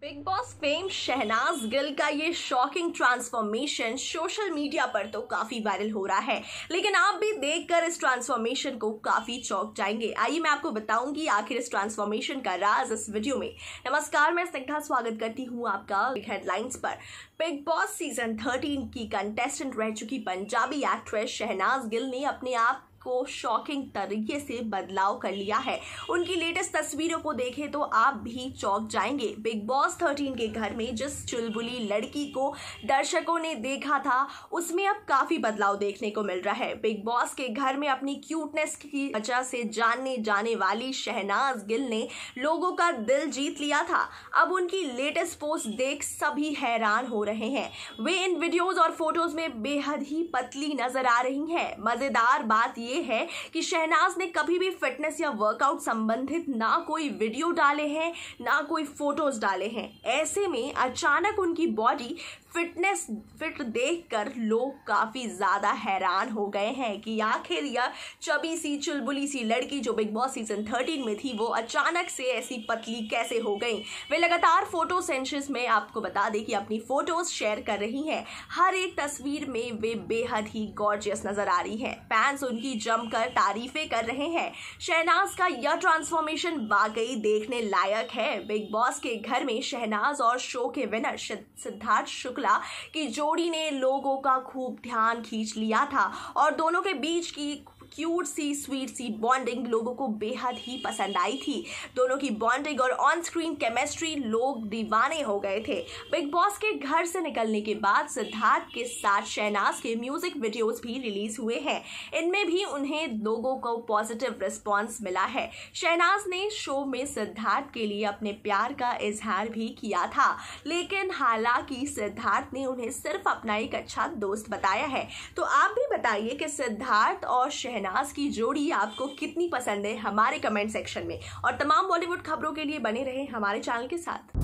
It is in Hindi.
Big Boss fame Shehnaaz Gill का ये शॉकिंग ट्रांसफॉर्मेशन सोशल मीडिया पर तो काफी वायरल हो रहा है, लेकिन आप भी देखकर इस ट्रांसफॉर्मेशन को काफी चौंक जाएंगे। आइए मैं आपको बताऊंगी आखिर इस ट्रांसफॉर्मेशन का राज इस वीडियो में। नमस्कार, मैं स्निग्धा स्वागत करती हूँ आपका हेडलाइंस पर। बिग बॉस सीजन 13 की कंटेस्टेंट रह चुकी पंजाबी एक्ट्रेस शहनाज गिल ने अपने आप को शॉकिंग तरीके से बदलाव कर लिया है। उनकी लेटेस्ट तस्वीरों को देखें तो आप भी चौंक जाएंगे। बिग बॉस 13 के घर में जिस चुलबुली लड़की को दर्शकों ने देखा था, उसमें अब काफी बदलाव देखने को मिल रहा है। बिग बॉस के घर में अपनी क्यूटनेस की वजह से जाने जाने वाली शहनाज गिल ने लोगों का दिल जीत लिया था। अब उनकी लेटेस्ट पोस्ट देख सभी हैरान हो रहे हैं। वे इन वीडियोस और फोटोज में बेहद ही पतली नजर आ रही हैं। मजेदार बात ये है कि शहनाज ने कभी भी फिटनेस या वर्कआउट संबंधित ना कोई वीडियो डाले हैं, ना कोई फोटोज डाले हैं। ऐसे में अचानक उनकी बॉडी फिट देखकर लोग काफी ज्यादा हैरान हो गए हैं कि आखिर यह चबी सी चुलबुली सी लड़की जो बिग बॉस सीजन 13 में थी, वो अचानक से ऐसी पतली कैसे हो गई। वे लगातार फोटो सेशंस में आपको बता दें कि अपनी फोटोज शेयर कर रही हैं। हर एक तस्वीर में वे बेहद ही गॉर्जियस नजर आ रही हैं। फैंस उनकी जमकर तारीफें कर रहे हैं। शहनाज का यह ट्रांसफॉर्मेशन वाकई देखने लायक है। बिग बॉस के घर में शहनाज और शो के विनर सिद्धार्थ शुक्ला की जोड़ी ने लोगों का खूब ध्यान खींच लिया था और दोनों के बीच की क्यूट सी स्वीट सी बॉन्डिंग लोगों को बेहद ही पसंद आई थी। दोनों की बॉन्डिंग और ऑन स्क्रीन केमिस्ट्री लोग दीवाने हो गए थे। बिग बॉस के घर से निकलने के बाद सिद्धार्थ के साथ शहनाज के म्यूजिक वीडियोस भी रिलीज हुए हैं। इनमें भी उन्हें लोगों को पॉजिटिव रिस्पॉन्स मिला है। शहनाज ने शो में सिद्धार्थ के लिए अपने प्यार का इजहार भी किया था, लेकिन हालांकि सिद्धार्थ ने उन्हें सिर्फ अपना एक अच्छा दोस्त बताया है। तो आप भी बताइए कि सिद्धार्थ और शहनाज की जोड़ी आपको कितनी पसंद है हमारे कमेंट सेक्शन में। और तमाम बॉलीवुड खबरों के लिए बने रहे हमारे चैनल के साथ।